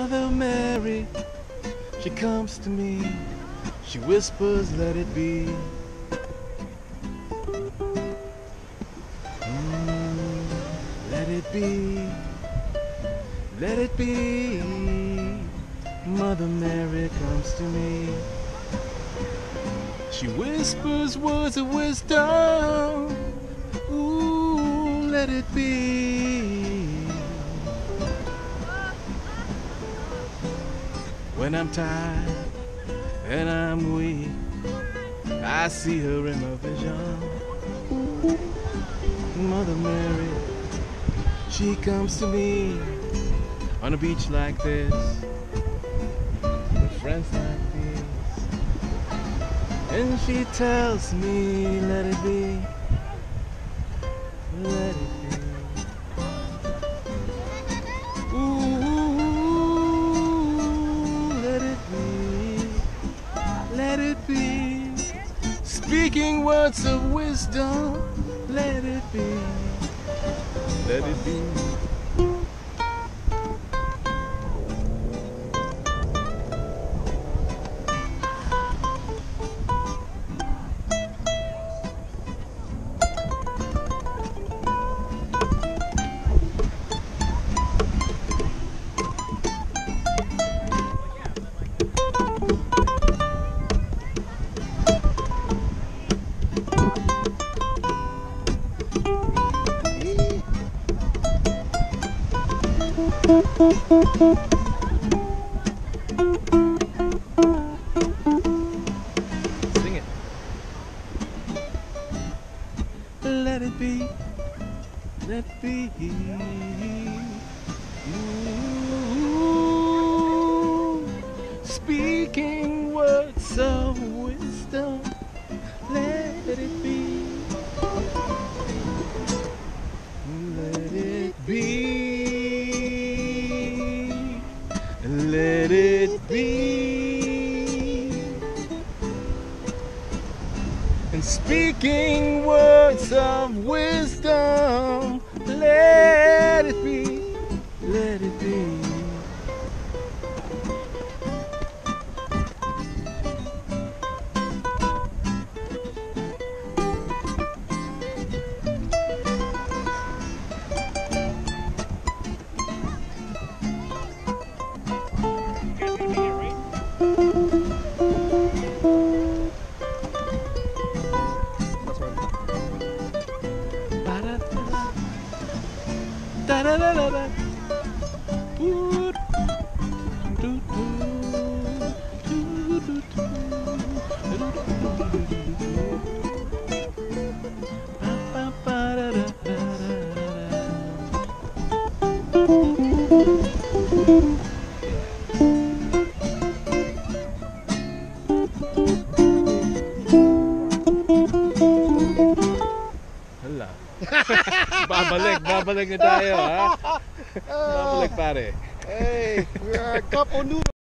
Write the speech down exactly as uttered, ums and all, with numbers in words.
Mother Mary, she comes to me, she whispers, let it be. Mm, let it be, let it be. Mother Mary comes to me, she whispers words of wisdom. Ooh, let it be. When I'm tired and I'm weak, I see her in my vision. Mother Mary, she comes to me on a beach like this, with friends like these, and she tells me, let it be, let it be. Ooh, let it be, let it be. Speaking words of wisdom, let it be, let it be. Sing it. Let it be, let it be. Ooh, speaking words of wisdom, let it be. Let it be. Let it be. And speaking words of wisdom, let it be, let it be. Da da da da da. Ooh, do, do, do, do, do, ba, ba, ba, da, da, da, da. Hala. Babalik, babalik na tayo, ha? Babalik, pare. Hey, we are a couple noodles.